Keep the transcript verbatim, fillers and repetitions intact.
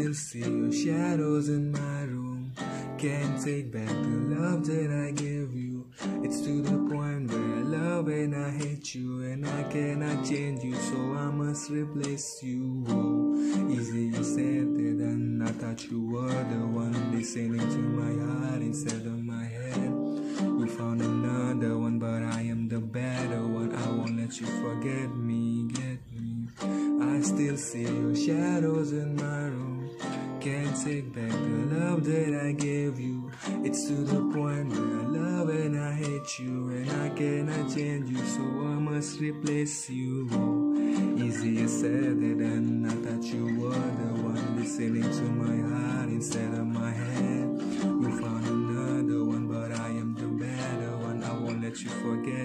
still see your shadows in my room. Can't take back the love that I gave you. It's to the point where I love and I hate you, and I cannot change you, so I must replace you. Oh, easier said than done. I thought you were the one listening to my heart instead of my head. You found another one, but I am the better one. I won't let you forget me, get me. I still see your shadows in my room. Can't take back the love that I gave you. It's to the point where I love and I hate you, and I cannot change you, so I must replace you. Oh, easier said than done. I thought you were the one listening to my heart instead of my head. You found another one, but I am the better one. I won't let you forget